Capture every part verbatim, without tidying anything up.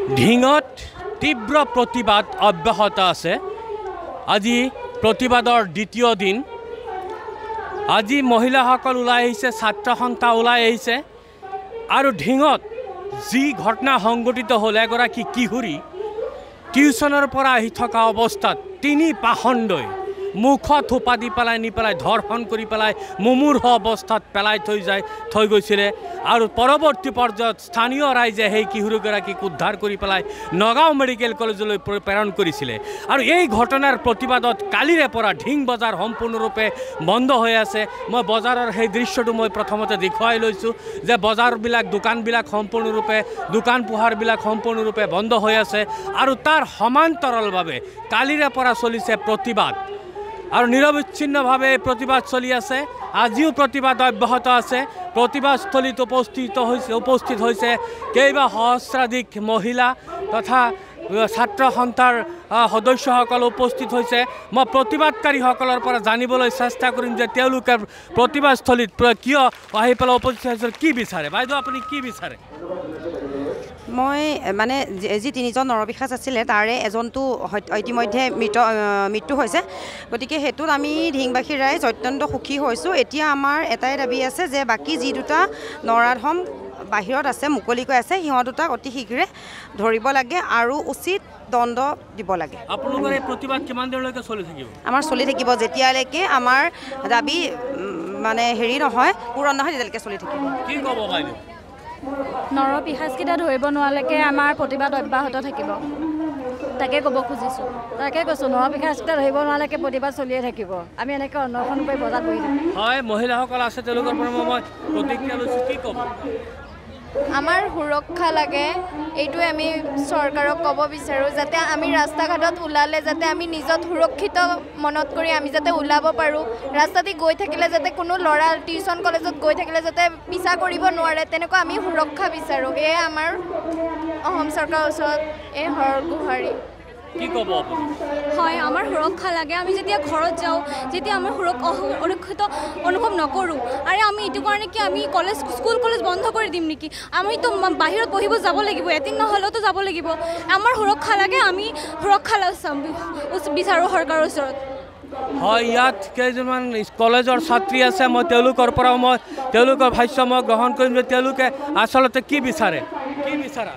ঢিঙত তীব্ৰ প্ৰতিবাদ অব্যাহত আছে। আজি প্ৰতিবাদৰ দ্বিতীয় দিন। আজি মহিলাসকল ওলাই আহিছে, ছাত্ৰ সন্থা ওলাই আহিছে আৰু ঢিঙত যি ঘটনা সংঘটিত হ'ল, এগৰাকী কিশোৰী টিউচনৰ পৰা আহি থকা অৱস্থাত তিনি পাখণ্ডই মুখত থোপা দি পেলাই নি পেলাই ধৰ্ষণ কৰি পেলাই মুমূৰ্ষ অৱস্থাত পেলাই থৈ যায় থৈ গৈছিলে আৰু পৰৱৰ্তী পৰ্যায়ত স্থানীয় ৰাইজে সেই কিশোৰীগৰাকীক উদ্ধাৰ কৰি পেলাই নগাঁও মেডিকেল কলেজলৈ প্ৰেৰণ কৰিছিলে। আৰু এই ঘটনাৰ প্ৰতিবাদত কালিৰে পৰা ঢিং বজাৰ সম্পূৰ্ণৰূপে বন্ধ হৈ আছে। মই বজাৰৰ সেই দৃশ্যটো মই প্ৰথমতে দেখুৱাই লৈছোঁ যে বজাৰবিলাক দোকানবিলাক সম্পূৰ্ণৰূপে দোকান পোহাৰবিলাক সম্পূৰ্ণৰূপে বন্ধ হৈ আছে আৰু তাৰ সমান্তৰালভাৱে কালিৰে পৰা চলিছে প্ৰতিবাদ আৰু নিৰবিচ্ছিন্নভাৱে প্ৰতিবাদ চলি আছে। আজিও প্ৰতিবাদ অব্যাহত আছে। প্ৰতিবাদস্থলীত উপস্থিত হৈছে উপস্থিত হৈছে কেইবা সহস্ৰাধিক মহিলা তথা ছাত্ৰ সন্থাৰ সদস্যসকল উপস্থিত হৈছে। মই প্ৰতিবাদকাৰীসকলৰ পৰা জানিবলৈ চেষ্টা কৰিম যে তেওঁলোকে প্ৰতিবাদস্থলীত কিয় আহি পেলাই উপস্থিত হৈছে, কি বিচাৰে। বাইদেউ, আপুনি কি বিচাৰে? মই মানে যি তিনিজন নৰবিশ্বাস আছিলে তাৰে এজনটো ইতিমধ্যে মৃত মৃত্যু হৈছে। গতিকে সেইটোত আমি ঢিংবাসী ৰাইজ অত্যন্ত সুখী হৈছোঁ। এতিয়া আমাৰ এটাই দাবী আছে যে বাকী যি দুটা নৰাধম বাহিৰত আছে, মুকলিকৈ আছে, সিহঁত দুটাক অতি শীঘ্ৰে ধৰিব লাগে আৰু উচিত দণ্ড দিব লাগে। আপোনালোকৰ এই প্ৰতিবাদ কিমান দিনলৈকে চলি থাকিব? আমাৰ চলি থাকিব যেতিয়ালৈকে আমাৰ দাবী মানে হেৰি নহয়, পূৰণ নহয়, তেতিয়ালৈকে চলি থাকিব। কি ক'ব বাইদেউ? নৰপিশাচকেইটা ধৰিব নোৱাৰালৈকে আমাৰ প্ৰতিবাদ অব্যাহত থাকিব, তাকে ক'ব খুজিছোঁ। তাকে কৈছোঁ, নৰপিশাচকেইটা ধৰিব নোৱাৰালৈকে প্ৰতিবাদ চলিয়ে থাকিব। আমি এনেকৈ অন্বেষণ কৰি বজাৰত বহি থাকিম। হয়, মহিলাসকল আছে, তেওঁলোকৰ পৰা মই প্ৰতিক্ৰিয়া লৈছোঁ। কি ক'ব? আমাৰ সুৰক্ষা লাগে, এইটোৱে আমি চৰকাৰক ক'ব বিচাৰোঁ, যাতে আমি ৰাস্তা ঘাটত ওলালে যাতে আমি নিজত সুৰক্ষিত মনত কৰি আমি যাতে ওলাব পাৰোঁ। ৰাস্তাতে গৈ থাকিলে যাতে কোনো ল'ৰা টিউশ্যন কলেজত গৈ থাকিলে যাতে পিছা কৰিব নোৱাৰে, তেনেকুৱা আমি সুৰক্ষা বিচাৰোঁ। এয়ে আমাৰ অসম চৰকাৰৰ ওচৰত এই হৰ গুহাৰি। কি ক'ব? হয়, আমাৰ সুৰক্ষা লাগে। আমি যেতিয়া ঘৰত যাওঁ, যেতিয়া আমাৰ সুৰক্ষিত অনুভৱ নকৰোঁ, আৰু আমি এইটো কাৰণে কি আমি কলেজ স্কুল কলেজ বন্ধ কৰি দিম নেকি? আমিতো বাহিৰত পঢ়িব যাব লাগিব, এদিন নহ'লেওতো যাব লাগিব। আমাৰ সুৰক্ষা লাগে, আমি সুৰক্ষা বিচাৰোঁ চৰকাৰৰ ওচৰত। হয়, ইয়াত কেইজনমান কলেজৰ ছাত্ৰী আছে। মই তেওঁলোকৰ পৰাও মই তেওঁলোকৰ ভাষ্য মই গ্ৰহণ কৰিম যে তেওঁলোকে আচলতে কি বিচাৰে। কি বিচাৰা?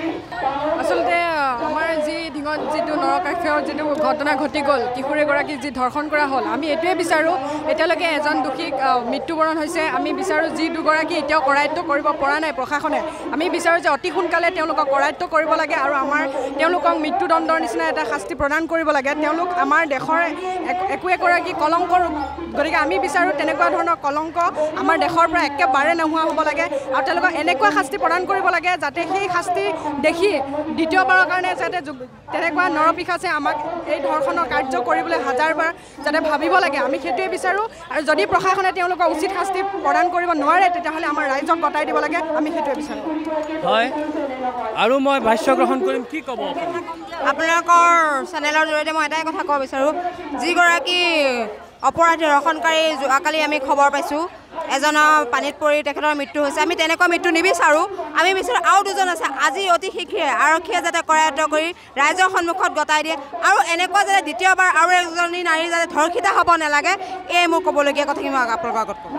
আচলতে আমাৰ যি ঢিঙত যিটো নৰকাক্ষৰ যিটো ঘটনা ঘটি গ'ল, কিশোৰীগৰাকীক যি ধৰ্ষণ কৰা হ'ল, আমি এইটোৱে বিচাৰোঁ। এতিয়ালৈকে এজন দোষীক মৃত্যুবৰণ হৈছে। আমি বিচাৰোঁ যি দুগৰাকী এতিয়াও কৰায়ত্ব কৰিব পৰা নাই প্ৰশাসনে, আমি বিচাৰোঁ যে অতি সোনকালে তেওঁলোকক কৰায়ত্ব কৰিব লাগে আৰু আমাৰ তেওঁলোকক মৃত্যুদণ্ডৰ নিচিনা এটা শাস্তি প্ৰদান কৰিব লাগে। তেওঁলোক আমাৰ দেশৰ একো একোগৰাকী কলংক, গতিকে আমি বিচাৰোঁ তেনেকুৱা ধৰণৰ কলংক আমাৰ দেশৰ পৰা একেবাৰে নোহোৱা হ'ব লাগে আৰু তেওঁলোকক এনেকুৱা শাস্তি প্ৰদান কৰিব লাগে যাতে সেই শাস্তি দেখি দ্বিতীয়বাৰৰ কাৰণে যাতে তেনেকুৱা নৰপিশাচে আমাক এই ধৰ্ষণৰ কাৰ্য কৰিবলৈ হাজাৰবাৰ যাতে ভাবিব লাগে, আমি সেইটোৱে বিচাৰোঁ। আৰু যদি প্ৰশাসনে তেওঁলোকক উচিত শাস্তি প্ৰদান কৰিব নোৱাৰে, তেতিয়াহ'লে আমাৰ ৰাইজক গতাই দিব লাগে, আমি সেইটোৱে বিচাৰোঁ। হয়, আৰু মই ভাষ্য গ্ৰহণ কৰিম। কি ক'ব? আপোনালোকৰ চেনেলৰ জৰিয়তে মই এটাই কথা ক'ব বিচাৰোঁ, যিগৰাকী অপৰাধী ধৰ্ষণকাৰী যোৱাকালি আমি খবৰ পাইছোঁ এজনৰ পানীত পৰি তেখেতৰ মৃত্যু হৈছে, আমি তেনেকুৱা মৃত্যু নিবিচাৰোঁ। আমি বিচাৰোঁ আৰু দুজন আছে, আজি অতি শীঘ্ৰে আৰক্ষীয়ে যাতে কৰায়ত্ব কৰি ৰাইজৰ সন্মুখত গতাই দিয়ে আৰু এনেকুৱা যাতে দ্বিতীয়বাৰ আৰু এজনী নাৰী যাতে ধৰ্ষিতা হ'ব নালাগে, এই মোৰ ক'বলগীয়া কথাখিনি মই আপোনালোকৰ আগত ক'ম।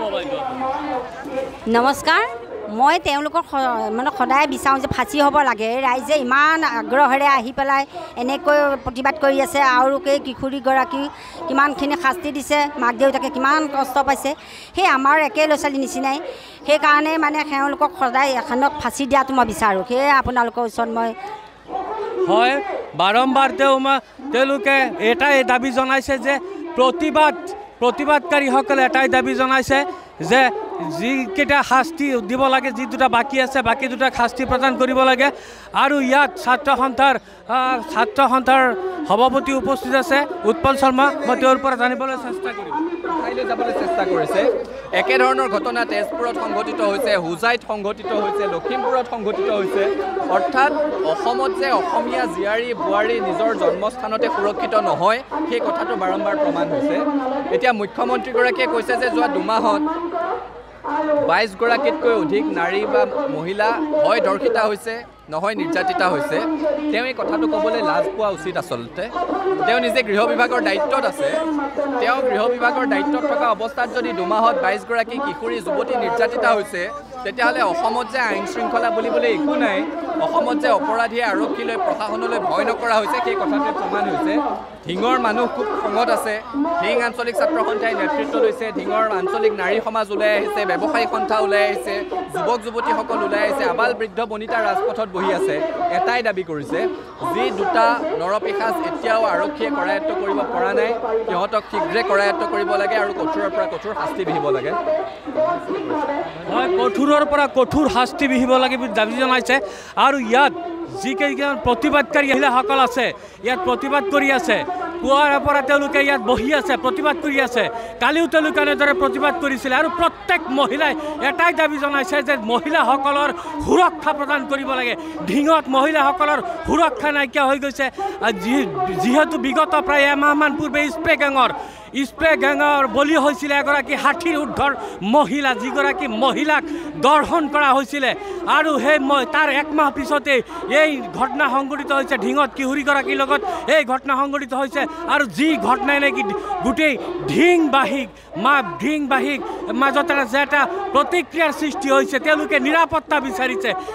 নমস্কাৰ। মই তেওঁলোকৰ মানে সদায় বিচাৰোঁ যে ফাঁচি হ'ব লাগে। ৰাইজে ইমান আগ্ৰহেৰে আহি পেলাই এনেকৈ প্ৰতিবাদ কৰি আছে আৰু সেই কিশোৰীগৰাকী কিমানখিনি শাস্তি দিছে, মাক দেউতাকে কিমান কষ্ট পাইছে, সেই আমাৰ একে ল'ৰা ছোৱালীৰ নিচিনাই। সেইকাৰণে মানে তেওঁলোকক সদায় এখনক ফাঁচি দিয়াটো মই বিচাৰোঁ। সেয়ে আপোনালোকৰ ওচৰত মই হয়, বাৰম্বাৰ তেওঁ তেওঁলোকে এটাই দাবী জনাইছে যে প্ৰতিবাদ প্ৰতিবাদকাৰীসকলে এটাই দাবী জনাইছে যে যিকেইটা শাস্তি দিব লাগে, যি দুটা বাকী আছে বাকী দুটাক শাস্তি প্ৰদান কৰিব লাগে। আৰু ইয়াত ছাত্ৰ সন্থাৰ ছাত্ৰ সন্থাৰ সভাপতি উপস্থিত আছে উৎপল শৰ্মা। মই তেওঁৰ পৰা জানিবলৈ চেষ্টা কৰিম। ঠাইলৈ যাবলৈ চেষ্টা কৰিছে। একেধৰণৰ ঘটনা তেজপুৰত সংঘটিত হৈছে, হোজাইত সংঘটিত হৈছে, লখিমপুৰত সংঘটিত হৈছে। অৰ্থাৎ অসমত যে অসমীয়া জীয়াৰী বোৱাৰী নিজৰ জন্মস্থানতে সুৰক্ষিত নহয়, সেই কথাটো বাৰম্বাৰ প্ৰমাণ হৈছে। এতিয়া মুখ্যমন্ত্ৰীগৰাকীয়ে কৈছে যে যোৱা দুমাহত বাইছ গৰাকীতকৈ অধিক নাৰী বা মহিলা হয় ধৰ্ষিতা হৈছে, নহয় নিৰ্যাতিত হৈছে তেওঁ এই কথাটো ক'বলৈ লাজ পোৱা উচিত আচলতে তেওঁ নিজে গৃহ বিভাগৰ দায়িত্বত আছে তেওঁ গৃহ বিভাগৰ দায়িত্বত থকা অৱস্থাত যদি দুমাহত বাইছ গৰাকী কিশোৰী যুৱতী নিৰ্যাতিত হৈছে তেতিয়াহ'লে অসমত যে আইন শৃংখলা বুলিবলৈ একো নাই অসমত যে অপৰাধীয়ে আৰক্ষীলৈ প্ৰশাসনলৈ ভয় নকৰা হৈছে সেই কথাটোৱে প্ৰমাণ হৈছে ঢিঙৰ মানুহ খুব খঙত আছে ঢিং আঞ্চলিক ছাত্ৰ সন্থাই নেতৃত্ব লৈছে ঢিঙৰ আঞ্চলিক নাৰী সমাজ ওলাই আহিছে ব্যৱসায়ী সন্থা ওলাই আহিছে যুৱক যুৱতীসকল ওলাই আহিছে আবাল বৃদ্ধ বনিতা ৰাজপথত বহি আছে এটাই দাবী কৰিছে যি দুটা নৰপিশাচ এতিয়াও আৰক্ষীয়ে কৰায়ত্ব কৰিব পৰা নাই সিহঁতক শীঘ্ৰে কৰায়ত্ব কৰিব লাগে আৰু কঠোৰৰ পৰা কঠোৰ শাস্তি বিহিব লাগে হয় কঠোৰৰ পৰা কঠোৰ শাস্তি বিহিব লাগে বুলি দাবী জনাইছে আৰু ইয়াত যিকেইজন প্ৰতিবাদকাৰী মহিলাসকল আছে ইয়াত প্ৰতিবাদ কৰি আছে পুৱাৰ পৰা তেওঁলোকে ইয়াত বহি আছে প্ৰতিবাদ কৰি আছে কালিও তেওঁলোকে এনেদৰে প্ৰতিবাদ কৰিছিলে আৰু প্ৰত্যেক মহিলাই এটাই দাবী জনাইছে যে মহিলাসকলৰ সুৰক্ষা প্ৰদান কৰিব লাগে ঢিঙত মহিলাসকলৰ সুৰক্ষা নাইকিয়া হৈ গৈছে যিহেতু বিগত প্ৰায় এমাহমান পূৰ্বে স্প্ৰে গেঙৰ স্প্ৰে গেঙৰ বলি হৈছিলে এগৰাকী ষাঠিৰ ঊৰ্ধৰ মহিলা যিগৰাকী মহিলাক দৰ্শন কৰা হৈছিলে আৰু সেই তাৰ একমাহ পিছতেই এই ঘটনা সংঘটিত হৈছে ঢিঙত কিশোৰীগৰাকীৰ লগত এই ঘটনা সংঘটিত হৈছে আৰু যি ঘটনাই নেকি গোটেই ঢিংবাহীক মা ঢিংবাহীক মাজত যে এটা প্ৰতিক্ৰিয়াৰ সৃষ্টি হৈছে তেওঁলোকে নিৰাপত্তা বিচাৰিছে